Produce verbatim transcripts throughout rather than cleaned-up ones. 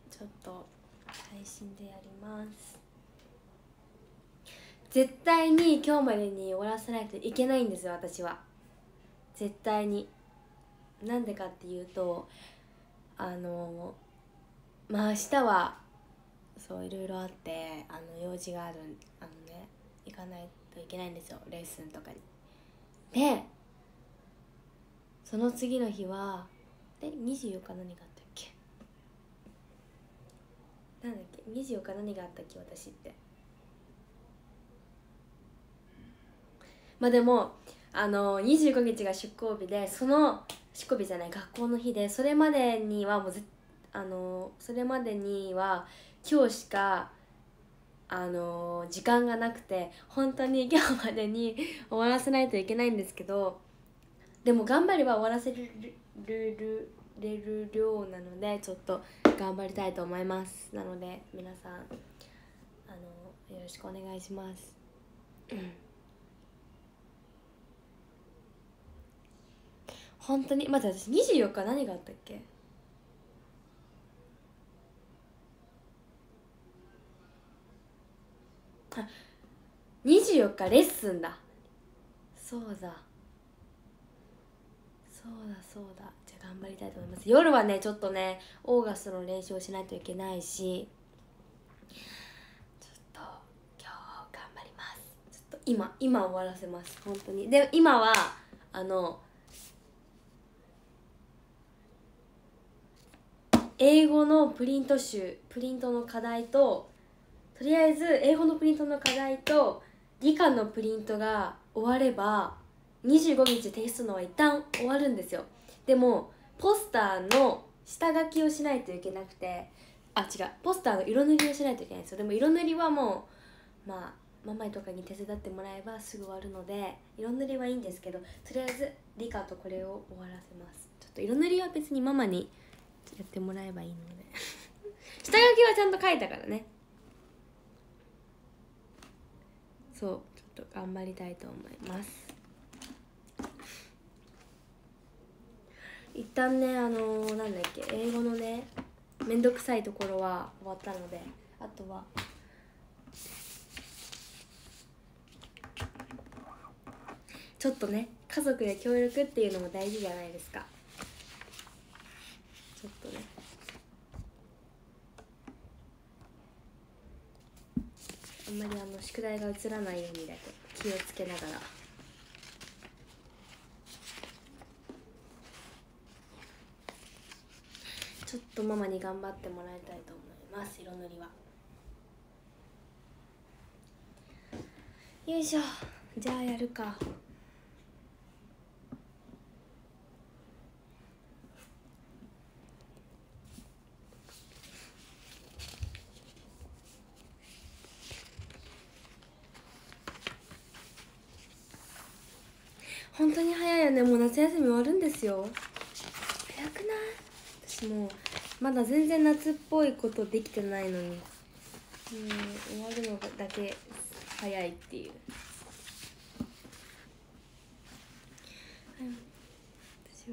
ちょっと配信でやります。絶対に今日までに終わらせないといけないんですよ、私は。絶対に。なんでかっていうと、あのまあ明日はそういろいろあって、あの用事がある、あのね行かないといけないんですよ、レッスンとかに。でその次の日はでにじゅうよっか何があったっけ、なんだっけ、にじゅうよっか何があったっけ私って。まあでもあのにじゅうごにちが出向日で、その出向日じゃない学校の日で、それまでにはもうぜあのそれまでには今日しかあの時間がなくて、本当に今日までに終わらせないといけないんですけど、でも頑張れば終わらせるるるれる量なので、ちょっと頑張りたいと思います。なので皆さんあのよろしくお願いします。本当にまず私にじゅうよっか何があったっけ。あ、にじゅうよっかレッスンだ。そうだそうだそうだ。じゃあ頑張りたいと思います。夜はねちょっとねオーガストの練習をしないといけないし、ちょっと今日頑張ります。ちょっと今今終わらせます本当に。で今はあの英語のプリント集プリントの課題と、とりあえず英語のプリントの課題と理科のプリントが終わればにじゅうごにち提出のは一旦終わるんですよ。でもポスターの下書きをしないといけなくて、あ違うポスターの色塗りをしないといけないんですよ。でも色塗りはもうまあママとかに手伝ってもらえばすぐ終わるので、色塗りはいいんですけど、とりあえず理科とこれを終わらせます。ちょっと色塗りは別にママにやってもらえばいいので下書きはちゃんと書いたからね。そうちょっと頑張りたいと思います。一旦ねあのー、なんだっけ英語のねめんどくさいところは終わったので、あとはちょっとね家族で協力っていうのも大事じゃないですか。ちょっとねあんまりあの宿題が映らないようにだけ気をつけながら。ちょっとママに頑張ってもらいたいと思います。色塗りはよいしょ。じゃあやるか。本当に早いよね。もう夏休み終わるんですよ。早くない？私もうまだ全然夏っぽいことできてないのに、うん、終わるのだけ早いっていう。私は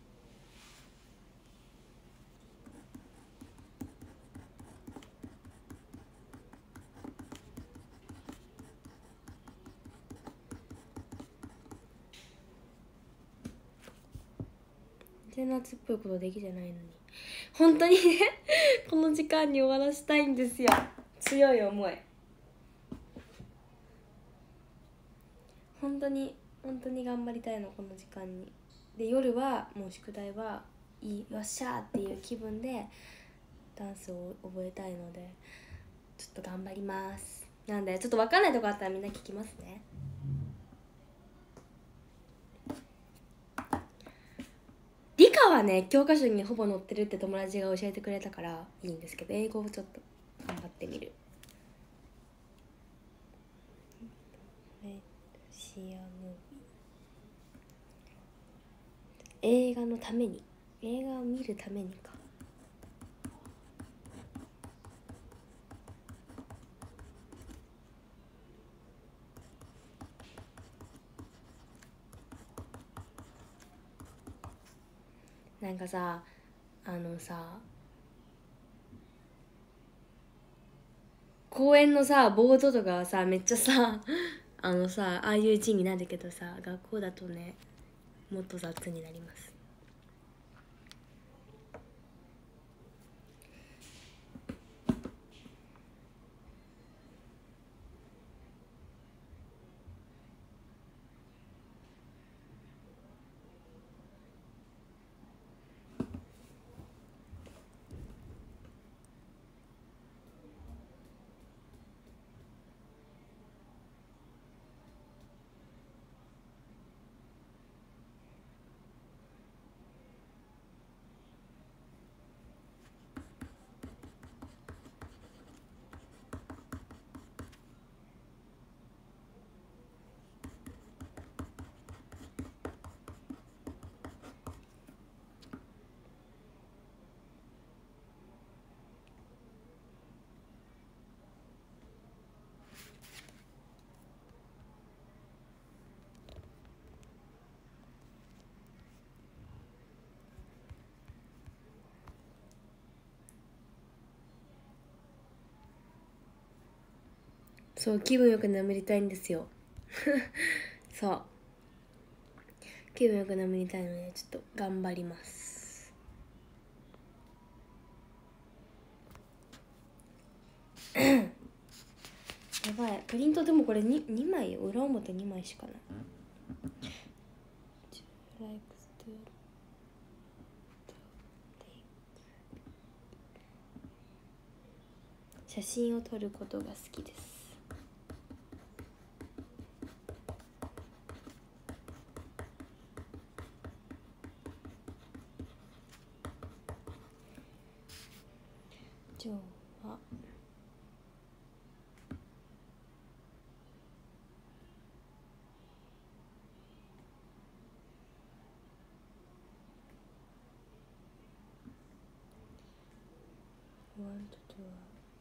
全然夏っぽいことできてないのに、本当にねこの時間に終わらしたいんですよ。強い思い。本当に本当に頑張りたいのこの時間に。で夜はもう宿題はいいよっしゃーっていう気分でダンスを覚えたいので、ちょっと頑張ります。なんでちょっと分かんないとこあったらみんな聞きますね。理科はね教科書にほぼ載ってるって友達が教えてくれたからいいんですけど、英語をちょっと頑張ってみる。映画のために、映画を見るためにか。なんかさあのさ公園のさボードとかはさめっちゃさあのさああいう字になるけどさ、学校だとねもっと雑になります。そう、気分よく眠りたいんですよそう気分よく眠りたいのでちょっと頑張ります。やばい、プリントでもこれ 2, 2枚裏表にまいしかない。写真を撮ることが好きです。今日はワンとツーは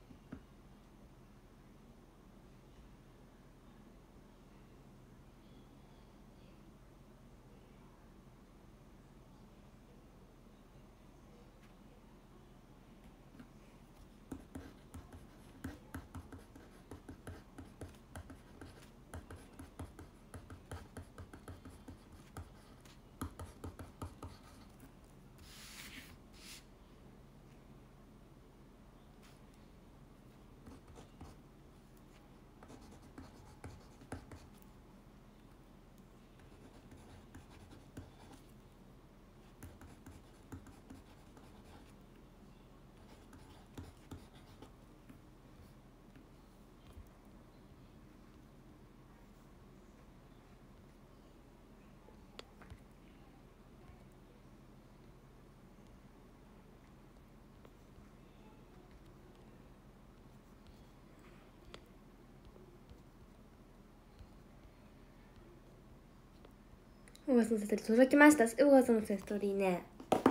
オーガスのセストリー届きました。オーガスのセストリーね、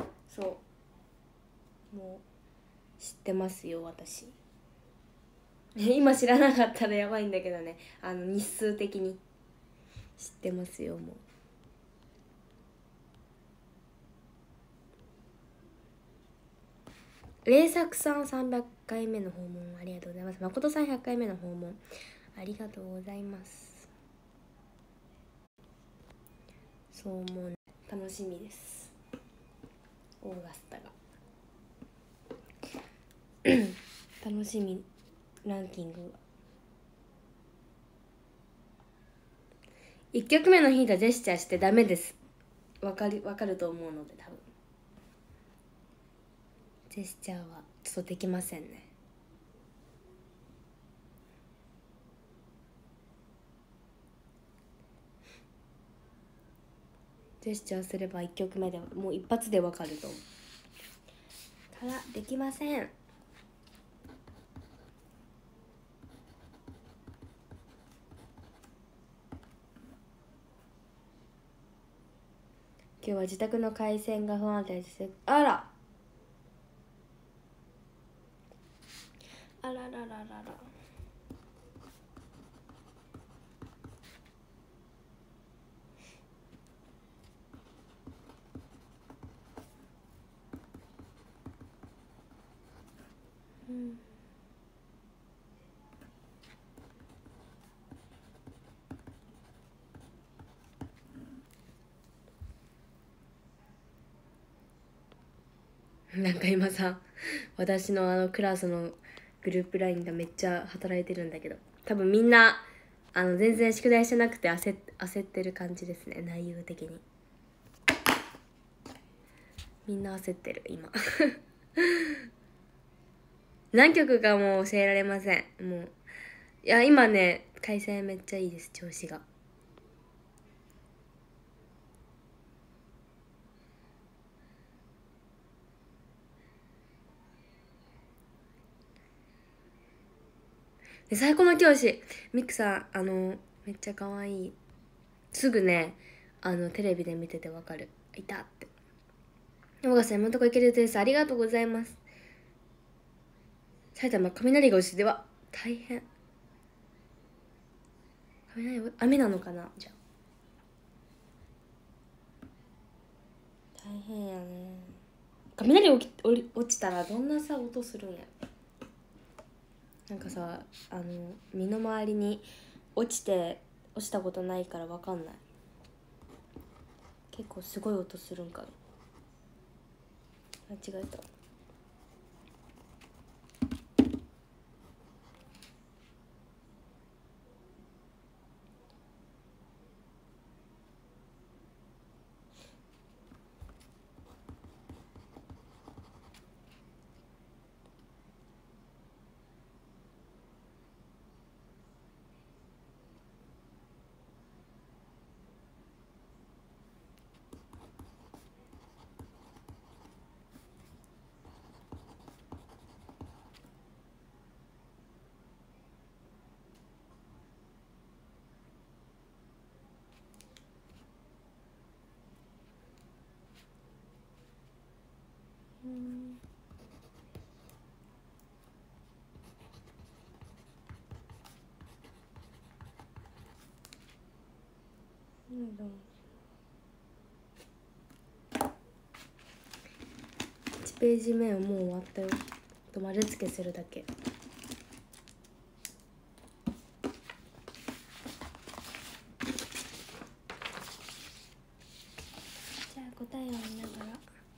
そうもう知ってますよ私今知らなかったらやばいんだけどね、あの日数的に知ってますよ。もう霊作さんさんびゃっかいめの訪問ありがとうございます。誠さんひゃっかいめの訪問ありがとうございます。そうもう楽しみです、オーガスタが楽しみランキング。いっきょくめの弾いたジェスチャーしてダメです。わかるわかると思うので、多分ジェスチャーはちょっとできませんね。ジェスチャーすればいっきょくめでもう一発でわかると思うからできません。今日は自宅の回線が不安定です。あらあらららららうんなんか今さ、私のあのクラスのグループラインがめっちゃ働いてるんだけど、多分みんなあの全然宿題してなくて焦っ焦ってる感じですね、内容的に。みんな焦ってる今何曲かもう教えられません。もういや今ね、回線めっちゃいいです、調子が。で最高の教師ミクさん、あのめっちゃ可愛い。すぐね、あのテレビで見ててわかる、いたって。山川さん今のところいけるです、ありがとうございます。埼玉雷が落ちて、では大変。雷雨なのかな、じゃあ大変やね。雷落ち落ちたらどんなさ音するんや。なんかさ、あの身の回りに落ちて落ちたことないからわかんない。結構すごい音するんかな。間違えた。うん、うんだ。いちページ目はもう終わったよ。と丸付けするだけ。じゃあ答えを見ながら。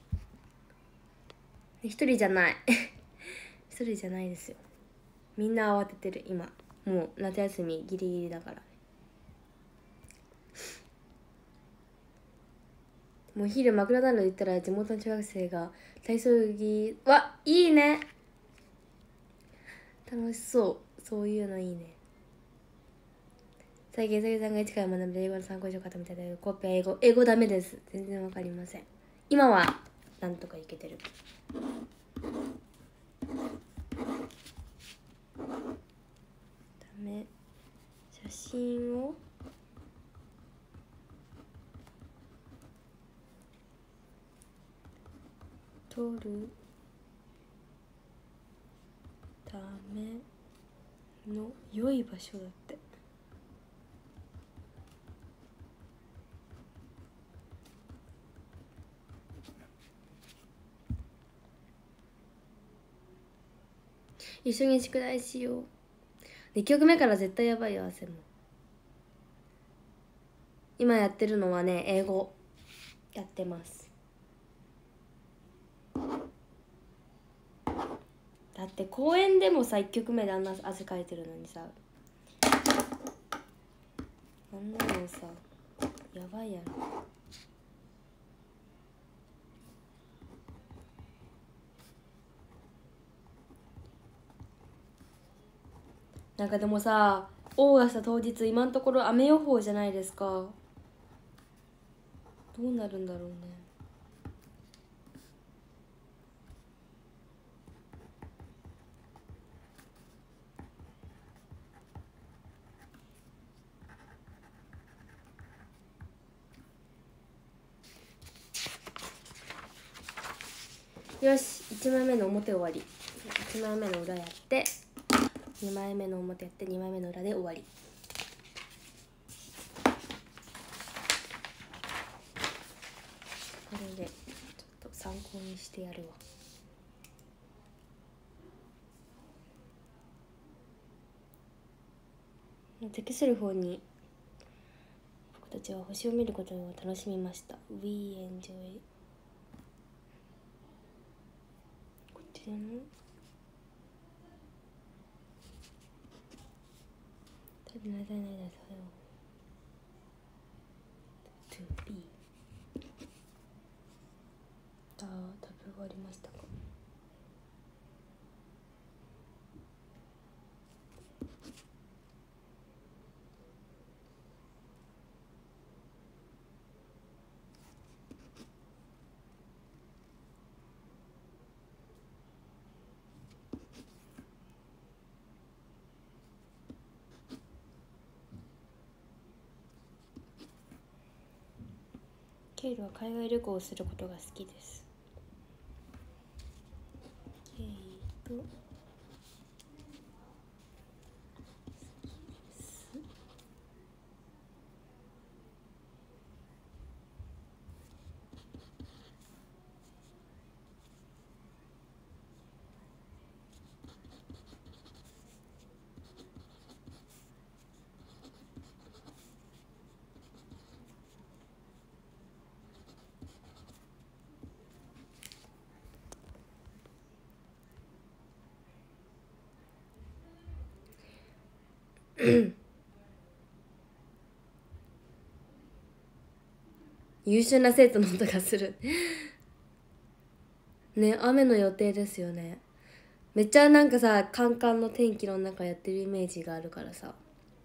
一人じゃない一人じゃないですよ。みんな慌ててる今。もう夏休みギリギリだから。もう昼マクドナルド行ったら地元の中学生が体操着、わ、いいね、楽しそう、そういうのいいね。最近さぎさんが一から学んで英語の参考書を買みたいだけど、コピー英語英語ダメです、全然わかりません。今はなんとかいけてる。ダメ。写真を撮るための良い場所だって。一緒に宿題しよう。にきょくめから絶対やばいよ、汗も。今やってるのはね、英語やってます。だって公園でもさ、いっきょくめであんな汗かいてるのにさ、あんなのさやばいやろ。なんかでもさ、オーガスタ当日今のところ雨予報じゃないですか。どうなるんだろうね。よし、いちまいめの表終わり。いちまいめの裏やってにまいめの表やってにまいめの裏で終わり。これでちょっと参考にしてやるわ。適する方に僕たちは星を見ることを楽しみました。 We enjoy 知らない？食べ慣れないだよ。トゥビー。ああ、食べ終わりましたか？ケイルは海外旅行をすることが好きです。ケイル優秀な生徒の音がするね。雨の予定ですよね。めっちゃなんかさ、カンカンの天気の中やってるイメージがあるからさ。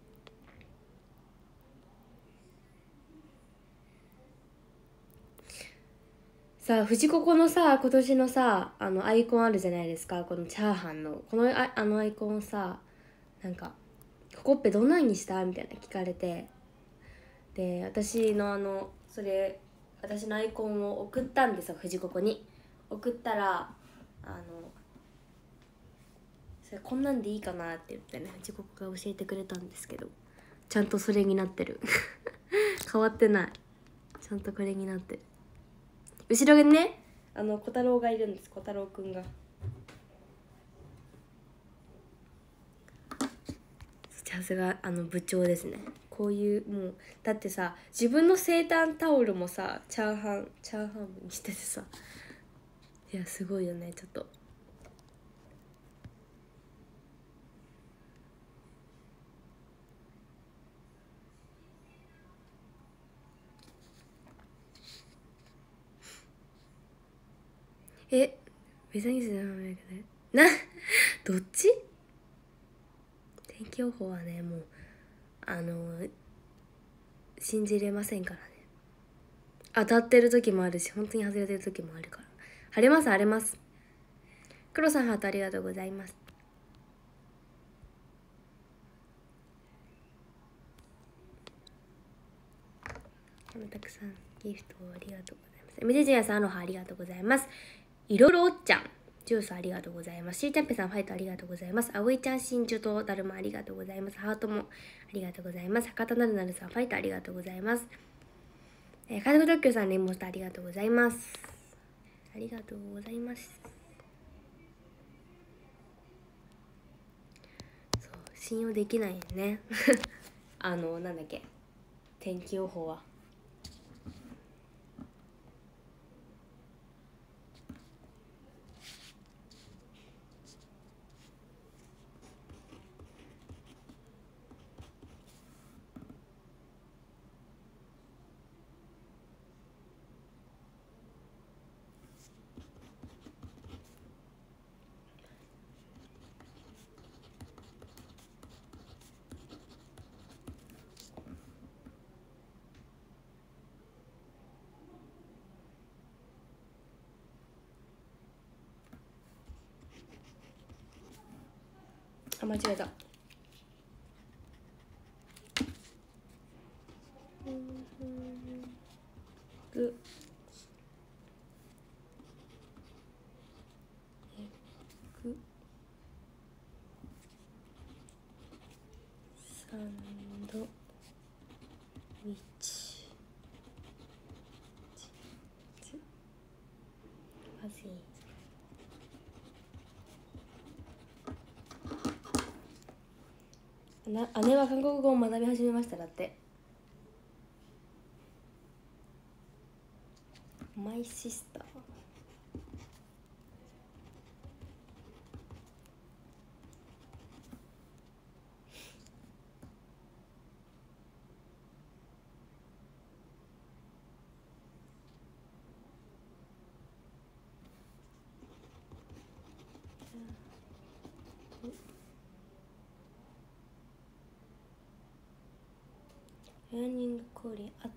さあ藤子のさ、今年のさ、あのアイコンあるじゃないですか。このチャーハンのこのああのアイコンさ、なんか「ここっぺどんなんにした?」みたいな聞かれて、で私のあのそれ私のアイコンを送ったんですよ、藤子に。送ったらあのそれこんなんでいいかなって言ってね、藤子が教えてくれたんですけど、ちゃんとそれになってる変わってない。ちゃんとこれになってる。後ろにね、あの小太郎がいるんです。小太郎くんがさすがあの部長ですね。こういうもうだってさ、自分の生誕タオルもさチャーハンチャーハンにしててさ、いやすごいよね。ちょっとえ別になどっち？天気予報はね、もうあの信じれませんからね。当たってる時もあるし、本当に外れてる時もあるから。晴れます晴れます。黒さんハートありがとうございます。たくさんギフトありがとうございます。エムジェジュニアさんアロハありがとうございます。いろいろおっちゃんジュースありがとうございます。しーちゃんぺさんファイトありがとうございます。あおいちゃん真珠とだるまありがとうございます。ハートもありがとうございます。博多なるなるさんファイトありがとうございます。えー、カルフドッキュさんレモンスターありがとうございます。ありがとうございます。そう信用できないよねあのなんだっけ、天気予報は。あ、間違えた。ぐぐサンドイッチファジーな。姉は韓国語を学び始めました。だってマイシスターエアニングコーリーあ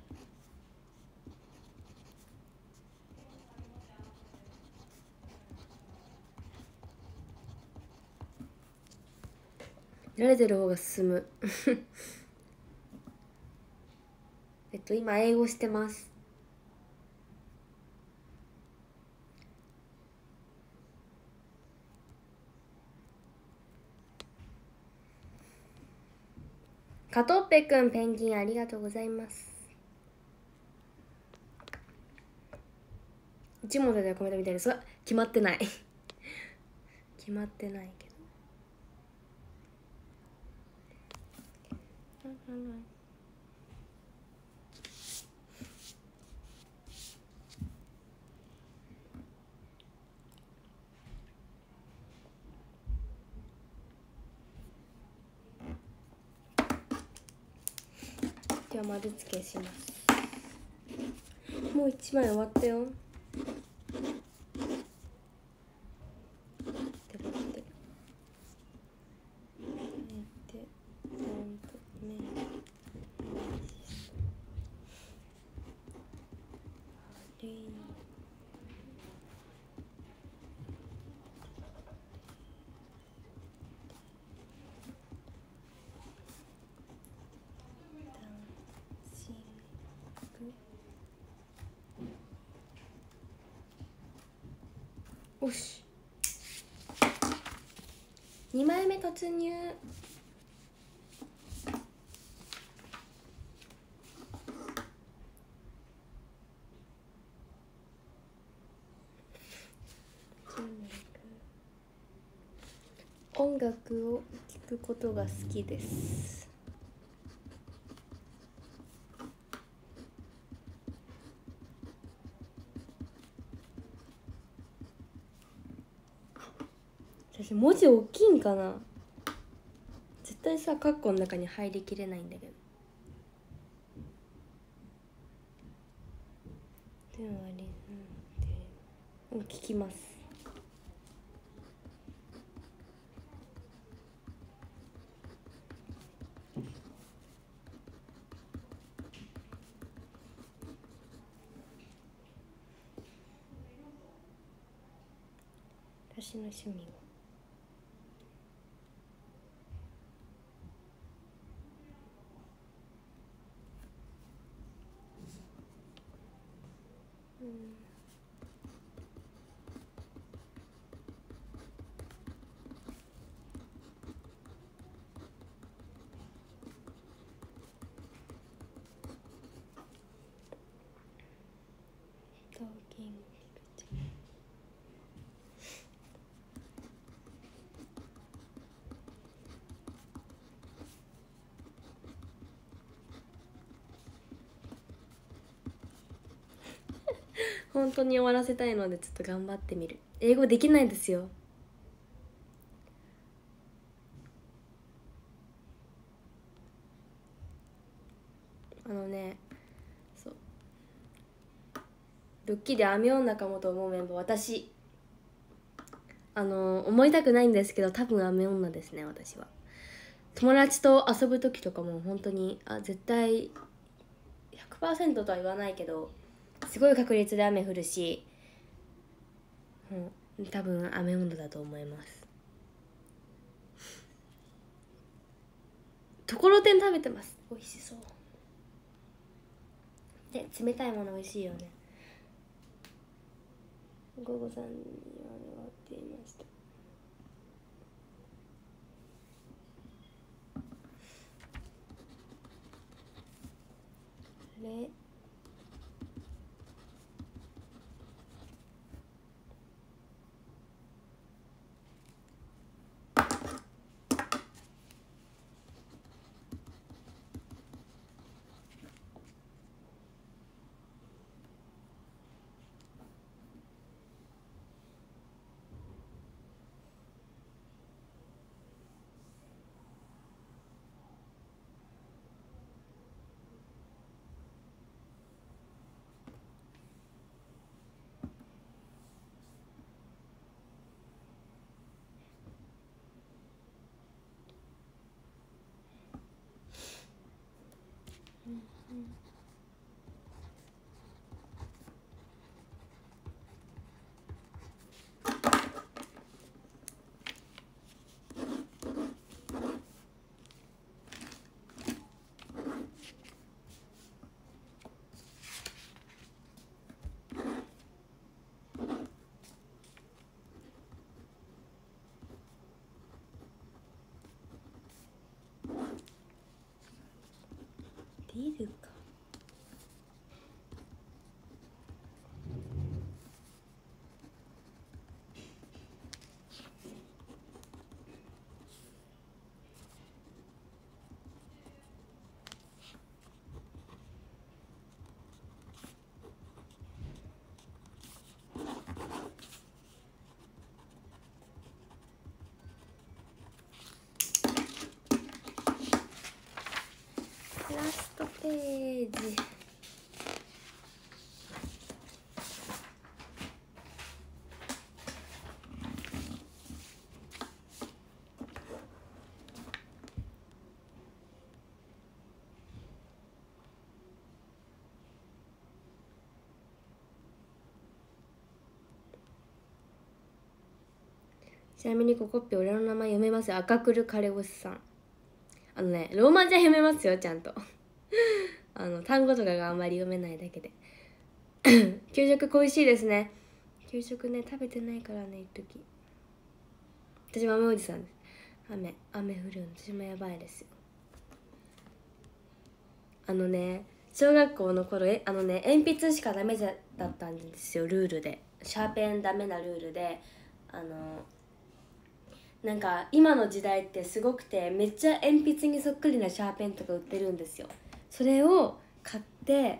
慣れてる方が進むえっと今英語してます。カトッペくんペンギンありがとうございます。一文字でコメントみたいですが決まってない決まってないけどでは丸付けします。もう一枚終わったよ。おしにまいめ突入。音楽を聴くことが好きです。私文字大きいんかな。絶対さカッコの中に入りきれないんだけど。でもあれうん聞きます。私の趣味はトーキング本当に終わらせたいのでちょっと頑張ってみる。英語できないんですよ。あのねそうドッキリ雨女かもと思うメンバー私あの思いたくないんですけど多分雨女ですね。私は友達と遊ぶ時とかも本当にあ絶対 ひゃくパーセント とは言わないけどすごい確率で雨降るし、うん、多分雨女だと思います。ところてん食べてます。美味しそうで冷たいもの美味しいよね。午後さんには終わっていました。あれビルか。ラストページ。ちなみにここっぴ俺の名前読めますよ。赤くるカレオスさん。あのね、ローマ字は読めますよ、ちゃんと。あの単語とかがあんまり読めないだけで。給食恋しいですね。給食ね、食べてないからね、一時。私も雨おじさんです。雨、雨降るんで、私もやばいですよ。あのね、小学校の頃、えあのね、鉛筆しかダメだったんですよ、ルールで。シャーペンダメなルールで。あのなんか今の時代ってすごくて、めっちゃ鉛筆にそっくりなシャーペンとか売ってるんですよ。それを買って、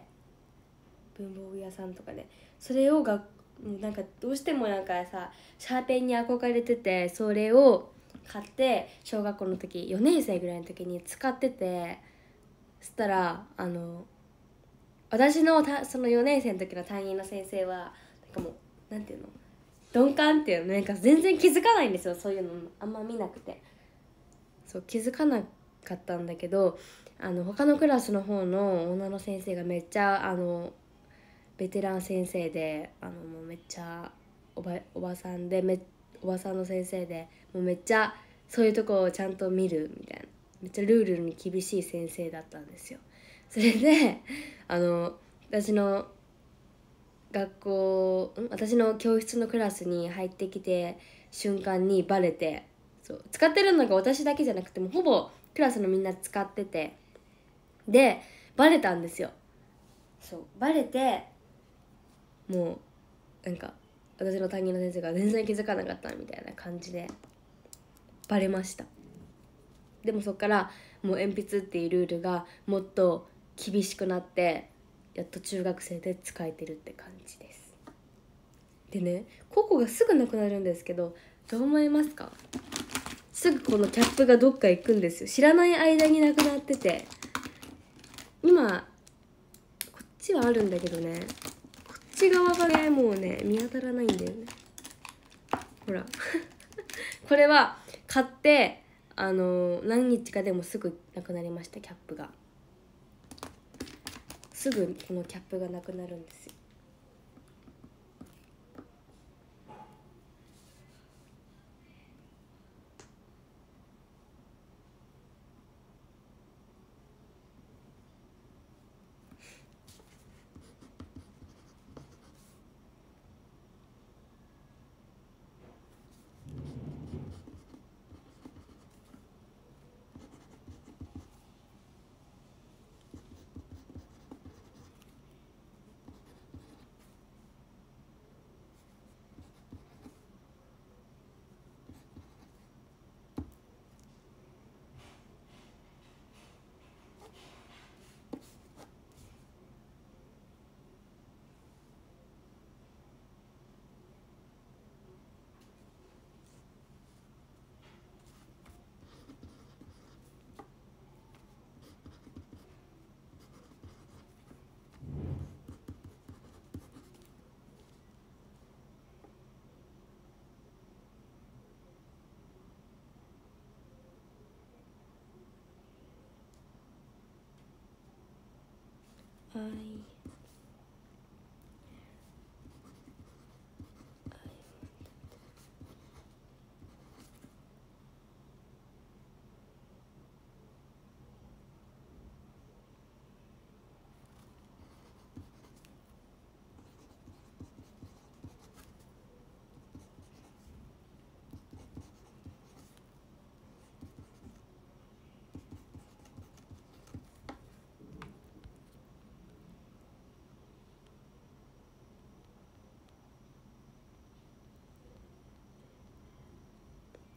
文房具屋さんとかでそれをがなんかどうしてもなんかさ、シャーペンに憧れてて、それを買って小学校の時よねん生ぐらいの時に使ってて、そしたらあの私のたそのよねん生の時の担任の先生はなんかもうなんていうの、鈍感っていうの、なんか全然気づかないんですよ、そういうのあんま見なくて。そう気づかなかったんだけど、あの他のクラスの方の女の先生がめっちゃあのベテラン先生で、あのもうめっちゃおばおばさんでめおばさんの先生で、もうめっちゃそういうとこをちゃんと見るみたいな、めっちゃルールに厳しい先生だったんですよ。それであの私の学校ん私の教室のクラスに入ってきて瞬間にバレて、そう使ってるのが私だけじゃなくてもほぼクラスのみんな使ってて、でバレたんですよ。そうバレて、もうなんか私の担任の先生が全然気づかなかったみたいな感じでバレました。でもそっからもう鉛筆っていうルールがもっと厳しくなって、やっと中学生で使えてるって感じです。でね、ココがすぐなくなるんですけど、どう思いますか？すぐこのキャップがどっか行くんですよ。知らない間になくなってて、今こっちはあるんだけどね、こっち側がねもうね見当たらないんだよね。ほらこれは買ってあの何日かでもすぐなくなりました。キャップがすぐこのキャップがなくなるんですよ。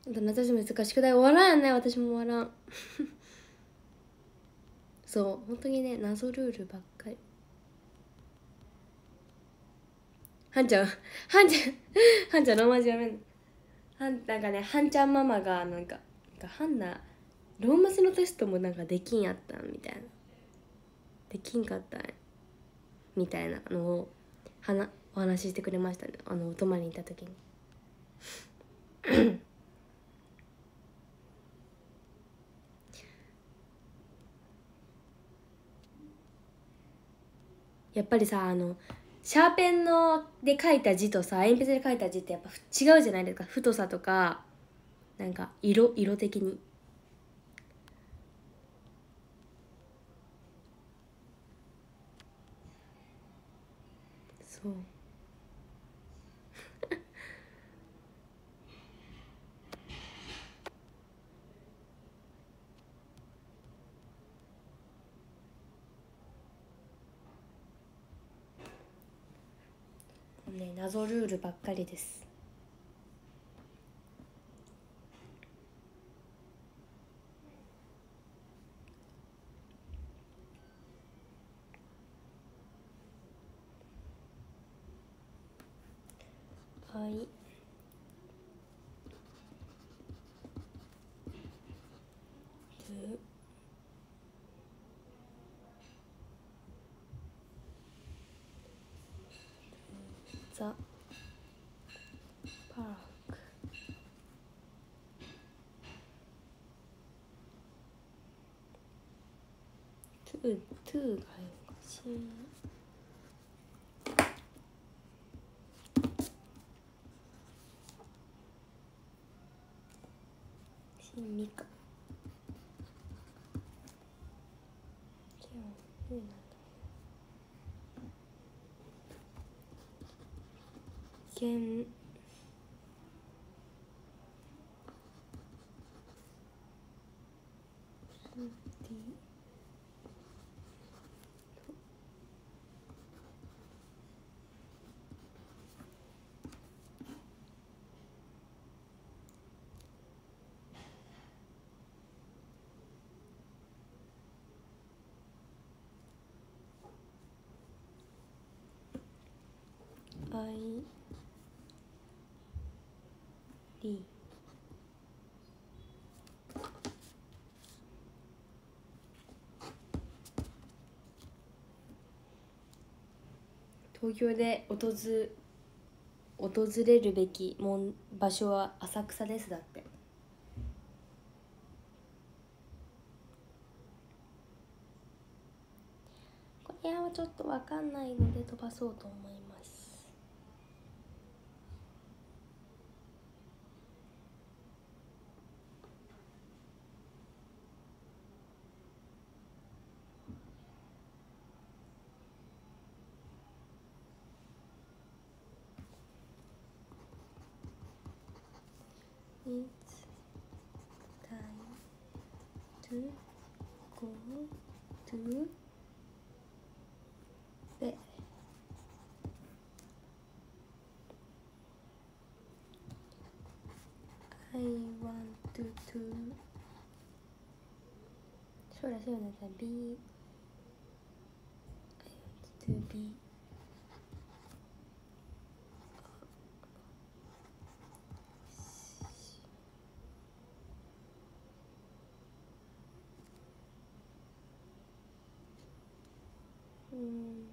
あと夏休みつか宿題終わらんやね。私も終わらんそう本当にね、謎ルールばっかり。はんちゃんはんちゃんはんちゃんローマ字読めんの。はんなんかね、はんちゃんママがなんかなんかハンナローマ字のテストもなんかできんやったんみたいな、できんかったんみたいなのをはなお話ししてくれましたね、あのお泊まりに行った時にやっぱりさ、あのシャーペンので書いた字とさ鉛筆で書いた字ってやっぱ違うじゃないですか、太さとかなんか色色的に。そうね、謎ルールばっかりです。はい。ザ・パーク。トゥー、トゥーが入るかしら。ミカ。じゃあ、ふうなんだ。けん。アイリ東京で訪訪れるべきもん場所は浅草ですだって。これはちょっとわかんないので飛ばそうと思います。It's time to go to bed. I want to, to そうだそうだ be I want to beうん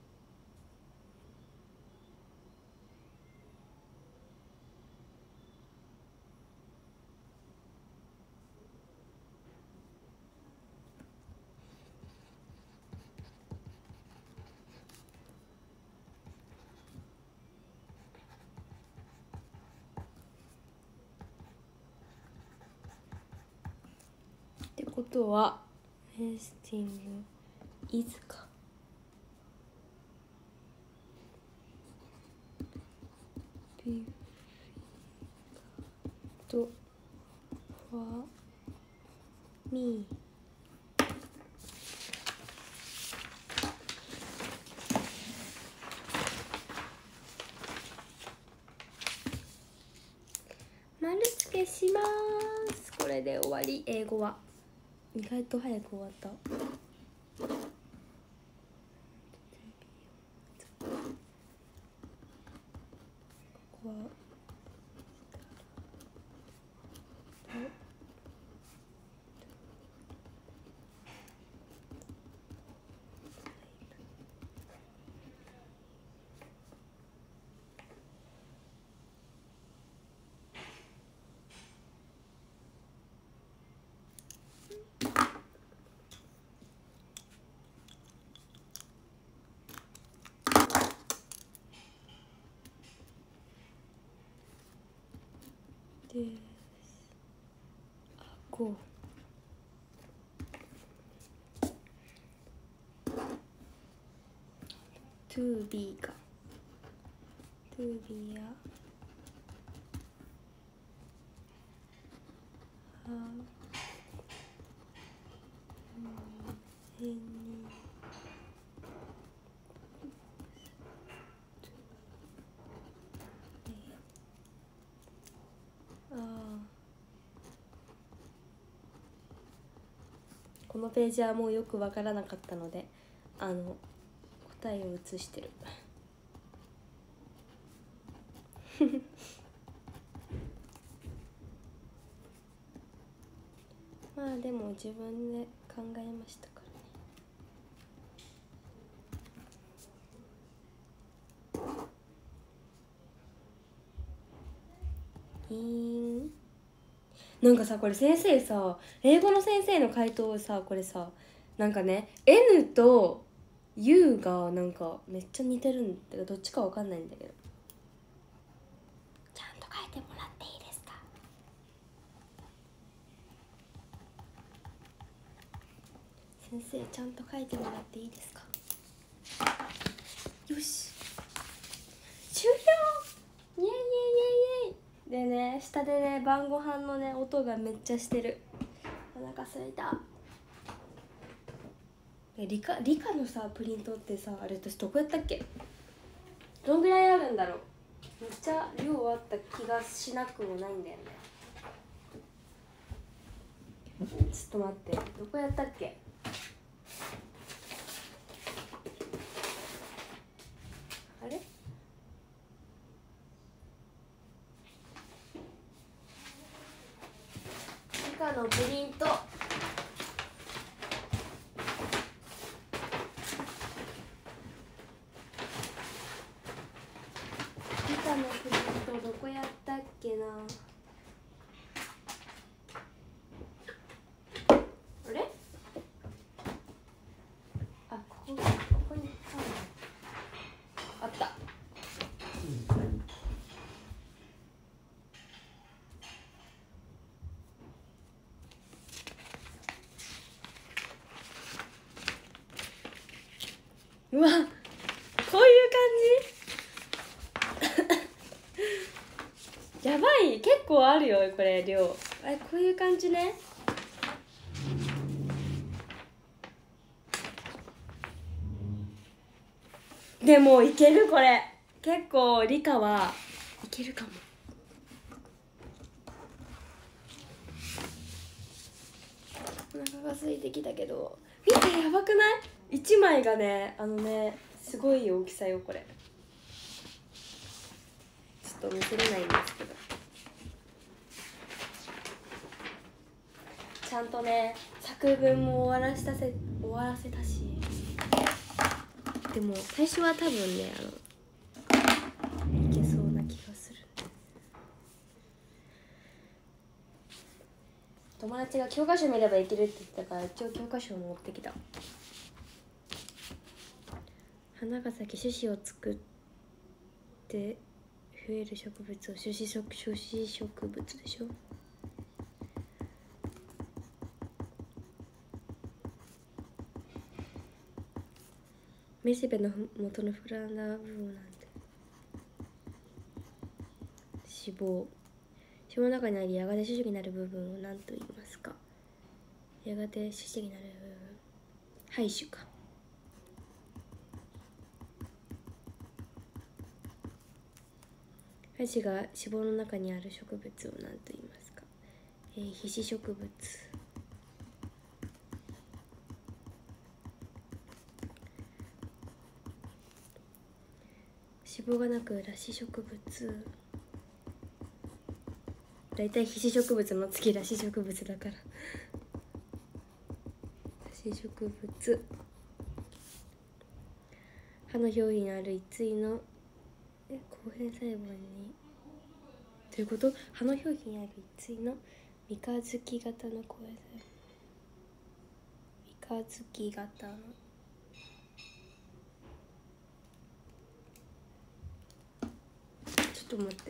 ってことはフェスティングいつかビとファミー丸つけけします。これで終わり。英語は意外と早く終わった。ここはです。あ、こう。to be か。to be や。は。うん。に。ああ。このページはもうよくわからなかったので、あの答えを写してる。まあでも自分で考えましたからね。いーん。なんかさ、これ先生さ、英語の先生の回答さ、これさ、なんかね N と U がなんかめっちゃ似てるんだけど、どっちかわかんないんだけど、ちゃんと書いてもらっていいですか。先生、ちゃんと書いてもらっていいですか。よし、終了。イエイイエイイエイイエイでね、下でね晩ご飯のね音がめっちゃしてる。お腹すいた。理科理科のさプリントってさ、あれ私どこやったっけ。どんぐらいあるんだろう。めっちゃ量あった気がしなくもないんだよね。ちょっと待って、どこやったっけ。あれ、理科のプリント。理科のプリントどこやったっけな。あれ、あ、ここ、ここにあった。うわ、こういう感じ。やばい、結構あるよこれ量。あれ、こういう感じね。でもいける、これ結構理科はいけるかも。お腹が空いてきたけど、見て、やばくない？いちまいがね、あのね、すごい大きさよこれ。ちょっと見せれないんですけど、ちゃんとね作文も終わらせたせ終わらせたし。でも最初は多分ね、あのいけそうな気がする。友達が教科書見ればいけるって言ったから、一応教科書を持ってきた。花が咲き種子を作って増える植物を種子植種子植物でしょ。めしべの元の膨らんだ部分なんて脂肪。脂肪の中にあり、やがて種子になる部分を何と言いますか。やがて種子になる部分、胚種か。 皮脂が脂肪の中にある植物を何と言いますか？えー、皮脂植物。脂肪がなく裸子植物。だいたい皮脂植物の次裸子植物だから裸子植物。歯の表皮にある一対のえ後編細胞にということ？歯の表皮にある一対の三日月型の後編細胞。三日月型のちょっと待って、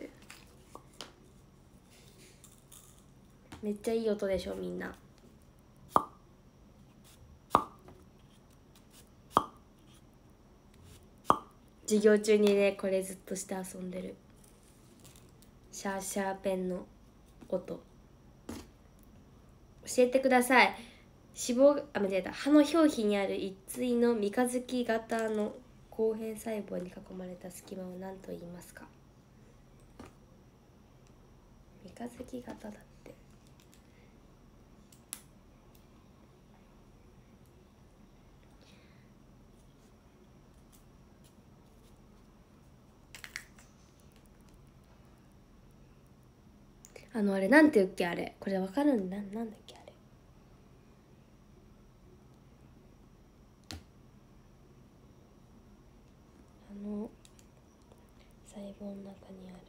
めっちゃいい音でしょみんな。授業中にねこれずっとして遊んでる。シャーシャーペンの音教えてください。脂肪あ間違えた。歯の表皮にある一対の三日月型の後編細胞に囲まれた隙間を何と言いますか？三日月型だって。あのあれなんて言うっけあれ。これわかるんだ。なんだっけあれ。あの細胞の中にある。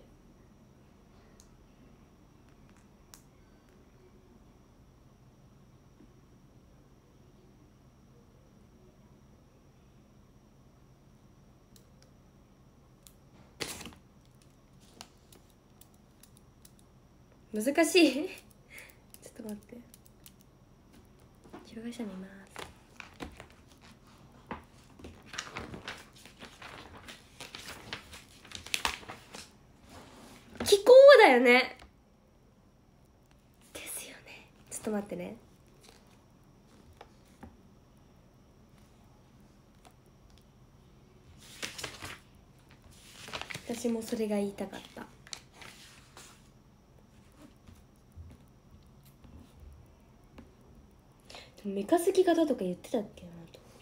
難しいちょっと待って、障害者見ます。気候だよね。ですよね。ちょっと待ってね。私もそれが言いたかった。三日月型とか言ってたっけなと思って。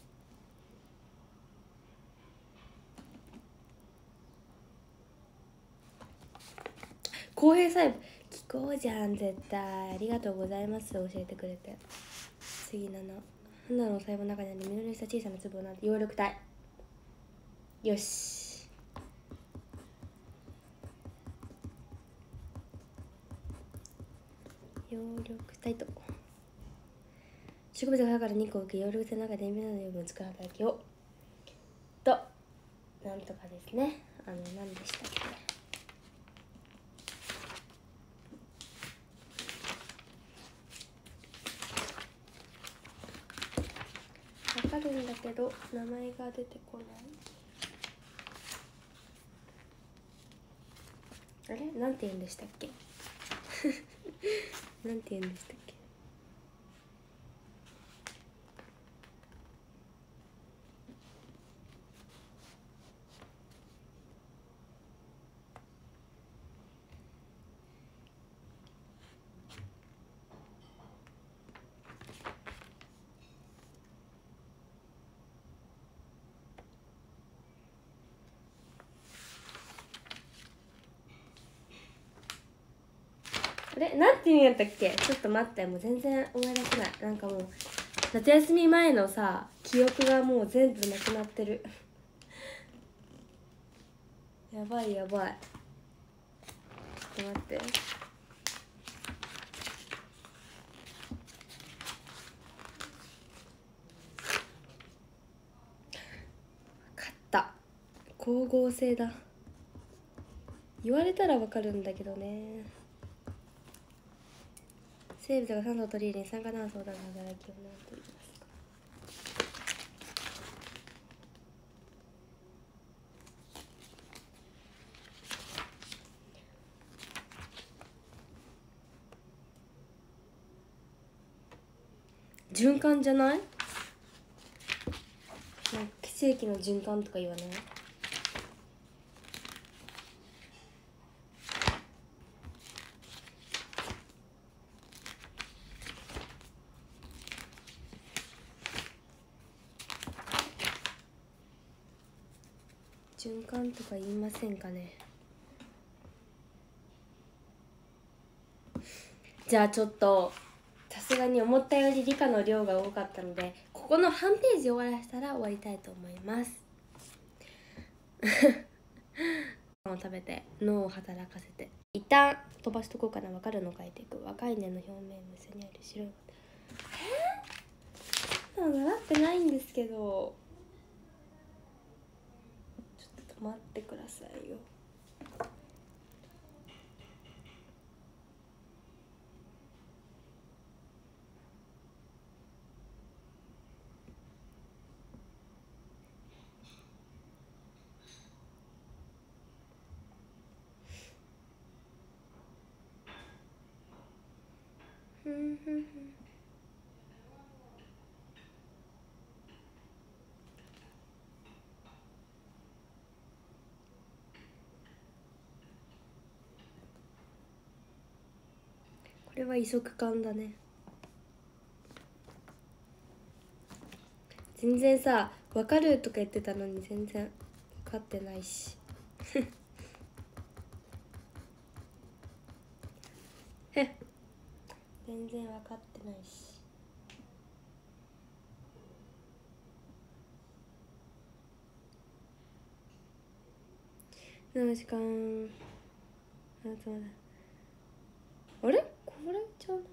公平細胞聞こうじゃん絶対。ありがとうございます、教えてくれて。次なな、花の細胞の中にある緑した小さな粒をなんて葉緑体。よし、葉緑体と。植物が歯から日光を受け葉緑体の中で塩分などの養分を作る働きをとなんとかですね。あの何でしたっけ。わかるんだけど名前が出てこない。あれなんて言うんでしたっけなんて言うんでしたっけ。あれなんて言うんやったっけ。ちょっと待って、もう全然思い出せない。なんかもう夏休み前のさ記憶がもう全部なくなってるやばいやばい。ちょっと待って。分かった。光合成だ。言われたらわかるんだけどね。生物が酸素を取り入れ二酸化炭素を出す働きを何と言いますか。循環じゃない？なんか血液の循環とか言わない？ 瞬間とか言いませんかね。じゃあちょっとさすがに思ったより理科の量が多かったので、ここの半ページ終わらせたら終わりたいと思います。ご飯を食べて脳を働かせて、一旦飛ばしとこうかな。分かるの書いていく。若い根の表面無線にある白い。えー、そんなの習ってないんですけど、ちょっと待ってくださいよ。ふんふんふん。これは移植感だね。全然さ、分かるとか言ってたのに全然分かってないし。全然分かってないし。なの時間。あとまだ。あれこれじゃない？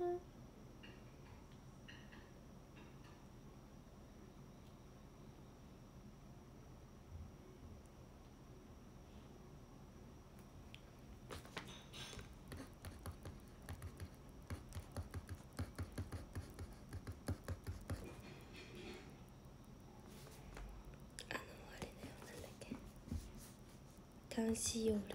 あのあれだよ、なんだっけ、単子葉類。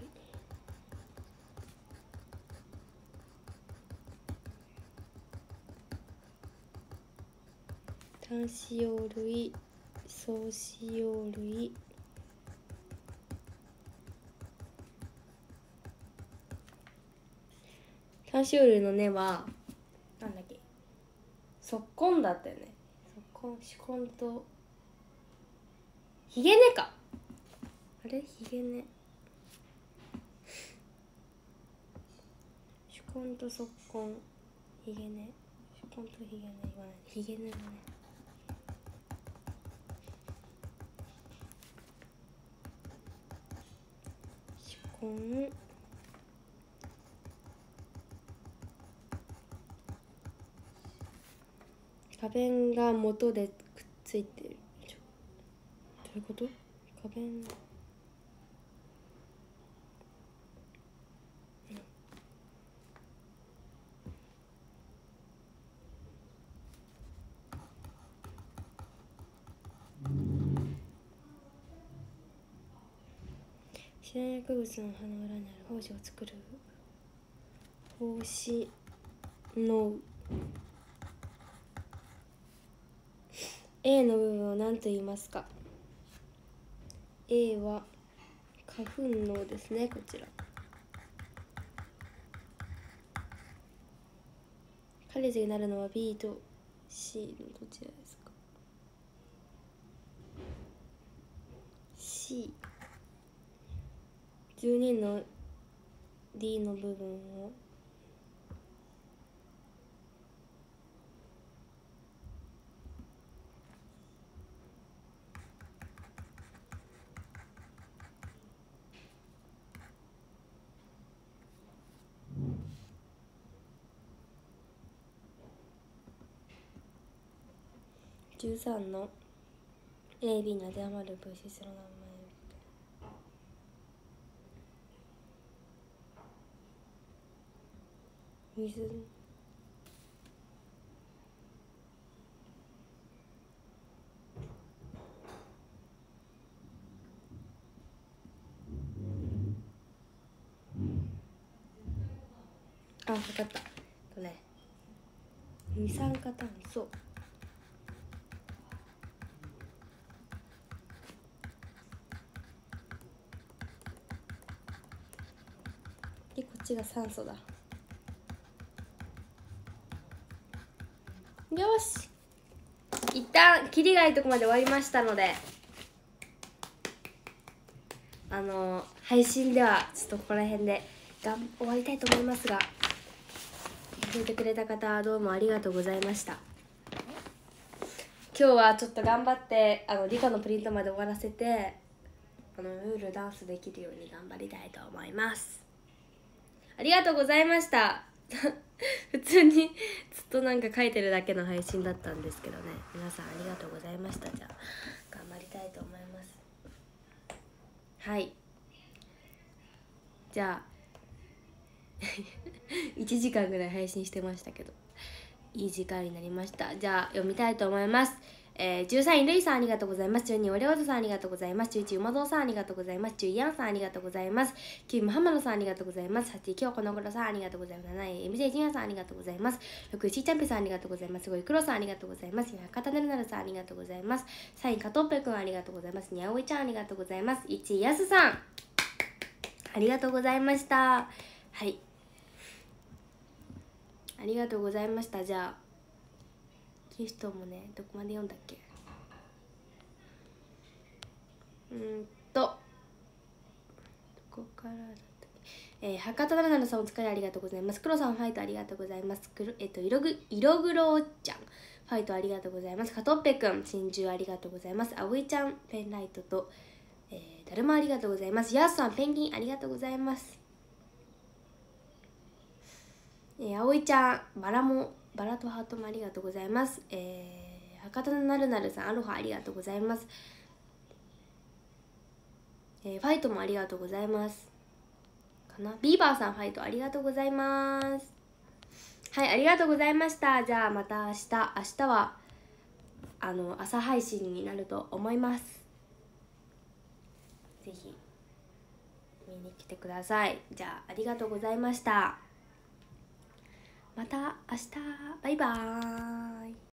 単子葉類、相子葉類、単子葉類の根はなんだっけ、足根だったよね。足根、手根とひげ根か。あれひげ根、手根と足根、ひげ根、手根とひげ根言わない、ひげ根だね。手根、花弁が元でくっついてる。ちょどういうこと？花弁、自然薬物の葉の裏にある胞子を作る胞子の A の部分を何と言いますか？ A は花粉のですね。こちらカレジになるのは B と C のどちらですか？ C。 じゅうにの D の部分をじゅうさんの A、B に当てはまる物質の名前。水、あ、分かった。とね、二酸化炭素、でこっちが酸素だ。よし、一旦キリがいいとこまで終わりましたので、 あの配信ではちょっとここら辺でがん終わりたいと思いますが、聞いてくれた方どうもありがとうございました。今日はちょっと頑張ってあの理科のプリントまで終わらせて、あのルールダンスできるように頑張りたいと思います。ありがとうございました。普通にずっとなんか書いてるだけの配信だったんですけどね、皆さんありがとうございました。じゃあ頑張りたいと思います。はい、じゃあいちじかんぐらい配信してましたけど、いい時間になりました。じゃあ読みたいと思います。えー、じゅうさんいルイさんありがとうございます。じゅうにオレオズさんありがとうございます。じゅういちうまぞうさんありがとうございます。じゅういヤンさんありがとうございます。きゅうムハマドさんありがとうございます。はちい今日この頃さんありがとうございます。なないエムジェー ジンヤさんありがとうございます。ろくいチャンピさんありがとうございます。ごいクロさんありがとうございます。博多ねるなるさんありがとうございます。さんいかとっぺくんありがとうございます。にあおいちゃんありがとうございます。いちいやすさんありがとうございました。はい、ありがとうございました。じゃあギフトもね、どこまで読んだっけ。うーんとどこからだったっけ。えー、博多なるなるさんお疲れありがとうございます。黒さんファイトありがとうございます。くるえっと色ぐ色黒おっちゃんファイトありがとうございます。かとっぺくん真珠ありがとうございます。あおいちゃんペンライトと、えー、だるまありがとうございます。やすさんペンギンありがとうございます。えー、あおいちゃんバラもバラとハートもありがとうございます。えー、博多なるなるさんアロハありがとうございます。えー、ファイトもありがとうございますかな。ビーバーさんファイトありがとうございます。はい、ありがとうございました。じゃあまた明日明日はあの朝配信になると思います。ぜひ見に来てください。じゃあありがとうございました。また明日バイバーイ。